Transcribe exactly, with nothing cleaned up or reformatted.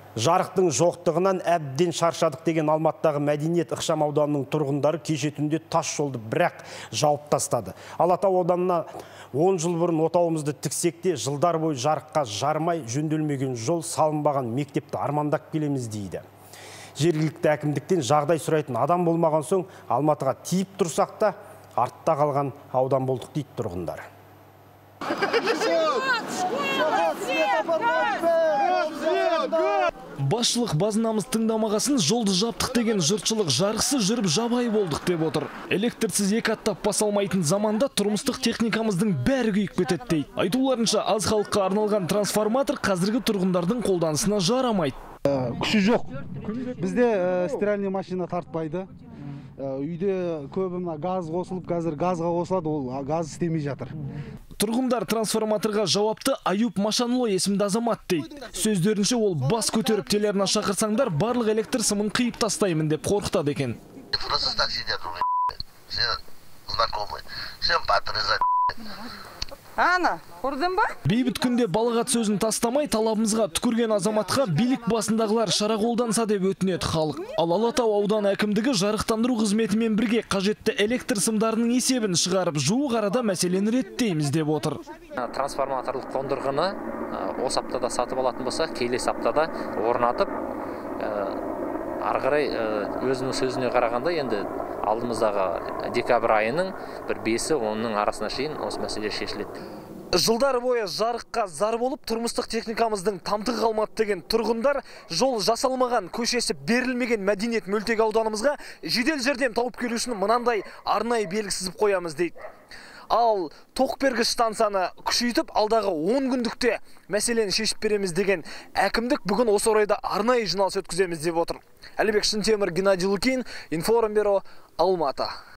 Жарықтың жоқтығынан әбден шаршадық деген Алматыдағы Мәдениет ықшам ауданының тұрғындары кеше түнде тас жолды бірақ жауып тастады. Алатау ауданына он жыл бұрын отауымызды тіксек те жылдар бойы жарыққа жармай жөнделмеген жол салынбаған мектепті армандап келеміз дейді. Жергілікті әкімдіктен жағдай сұрайтын адам болмаған соң Алматыға тиіп тұрсақ та артта қалған аудан болдық дейді тұрғындар. Басшылық базынамыз тыңдамағасын жолды жаптық деген жұртшылық жарықсы жүріп жабай болдық деп отыр. Электрсіз екі аттап басалмайтын заманда тұрмыстық техникамыздың бәрі күйіп кетеді дейді. Айтуларынша аз халыққа арналған трансформатор қазіргі тұрғындардың қолданысына жарамайды. Күші жоқ. Бізде стиральный машина тартпайды. Үйде көбіне газ қосылып, қазір газға қосылады, ол газ істемей жатыр. Тұрғындар трансформаторға жауапты Аюп Машанлы есімді азамат дейді. Сөздерінше ол бас көтеріп телеріне шақырсаңдар барлық электр сымын қиып тастаймын деп қорқытады екен. Ана, көрдің ба? Бейбіт күнде балағат сөзін тастамай талабымызға түкірген азаматқа билік басындағылар шара қолданса деп өтінеді халық. Ал Алатау ауданы әкімдігі жарықтандыру қызметімен бірге қажетті электр сымдарының есебін шығарып жуық арада мәселені реттейміз деп отыр. Трансформаторлық қондырғыны осы аптада сатып алатын болса, келесі аптада орнатып, ары қарай өзінің сөзіне қарағанда енді алдымыздағы декабрь айының бір бесі онның арасына шейін осы мәселе шешіледі. Жылдар бойы жарыққа зар болып тұрмыстық техникамыздың тамтығы қалмады деген тұрғындар жол жасалмаған, көшесі берілмеген Мәдениет мөлтек ауданымызға жедел жәрдем тауып келу үшін мынандай арнайы белгі сызып қоямыз дейді. Ал тоқбергіш станцияны күшейтіп, алдағы он күндікте мәселені шешіп береміз деген әкімдік бүгін осы орайда арнайы жиналыс өткіземіз деп отыр. Әлібек Шынтемір, Геннадий Лукин, Информбюро, Алматы.